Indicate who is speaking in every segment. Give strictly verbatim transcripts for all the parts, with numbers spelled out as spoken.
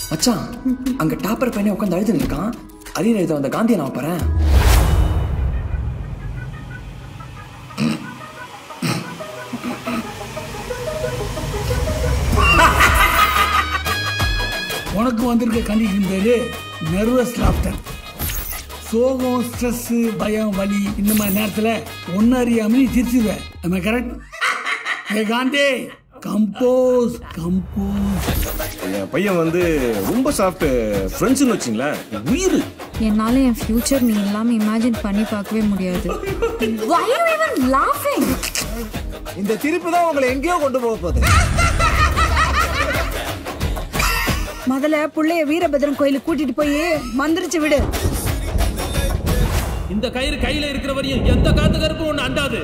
Speaker 1: மச்சான் அங்க டாப்பர் பையனை உட்காந்து அழுது இருக்கான். அரியர் எழுத வந்த காந்தியை நான் பாறேன்.
Speaker 2: உனக்கு வந்திருக்க கண்டிஷன் பேரு நர்வஸ் லாஃப்டர். சோகம், ஸ்ட்ரெஸ், பயம், வலி இந்த மாதிரி நேரத்தில் ஒன்னு அறியாம நீ சிரிச்சுவேன். am I correct? ஏ காந்தி, கம்போஸ் கம்போஸ்.
Speaker 3: என் பையன் வந்து ரொம்ப சாஃப்ட் ஃப்ரெண்ட்ஸ்னு வச்சிங்களேன், உயிர்.
Speaker 4: என்னால என் ஃபியூச்சர் நீ இல்லாம இமேஜின் பண்ணி பார்க்கவே முடியாது. Why are you even laughing?
Speaker 5: இந்த திருப்பு தான் உங்களை எங்கேயோ கொண்டு போக போகுது.
Speaker 6: முதல்ல புள்ளைய வீரபத்ரன் கோயிலுக்கு கூட்டிட்டு போய் மந்திரிச்சு விடு.
Speaker 7: இந்த கயிறு கையில இருக்கிற வரையும் எந்த காத்து கருப்பும் ஒண்ணு அண்டாது.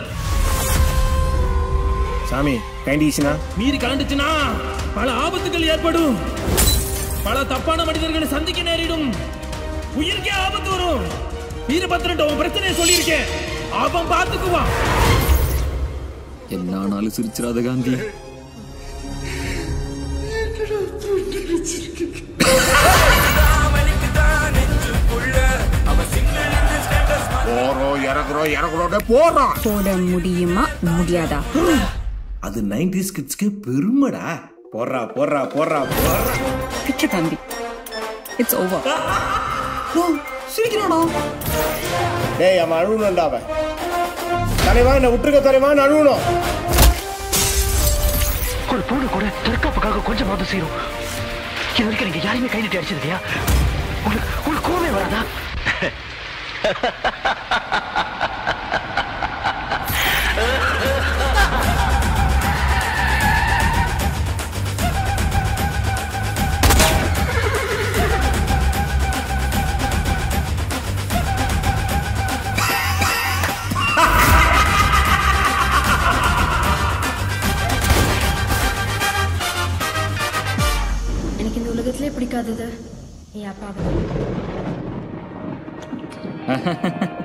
Speaker 3: சாமி கைண்டிஷனா
Speaker 7: மீறி கலண்டுச்சுன்னா பல ஆபத்துகள் ஏற்படும். பல தப்பான மனிதர்களை சந்திக்க நேரிடும். உயிருக்கே ஆபத்து வரும். வீரபத்ரன் உன் பிரச்சனையை சொல்லியிருக்கேன், அவன் பார்த்துக்குவான்.
Speaker 1: என்னானாலும் சிரிச்சிடாத காந்தி.
Speaker 3: போறோம் இறக்குறோம் இறக்குறோட போறோம்.
Speaker 4: போட முடியுமா முடியாதா?
Speaker 3: அது நைன்டிஸ் கிட்ஸ்க்கு பெருமைடா. போறா போறா போறா போறா.
Speaker 4: பிச்சு காந்தி, இட்ஸ் ஓவர்.
Speaker 1: சிரிக்கிறானா?
Speaker 3: டேய் அவன் அழுவணும்டா. அவன் தலைவா என்ன விட்டுருக்க தலைவா, அழுவணும்.
Speaker 8: ஒரு பொண்ணு கூட தற்காப்புக்காக கொஞ்சமாவது செய்யும். இது வரைக்கும் நீங்க யாருமே கை நீட்டி அடிச்சது இல்லையா? உங்களுக்கு உங்களுக்கு கோவமே வராதா?
Speaker 4: எனக்கு இந்த உலகத்திலே பிடிக்காதது என் அப்பா.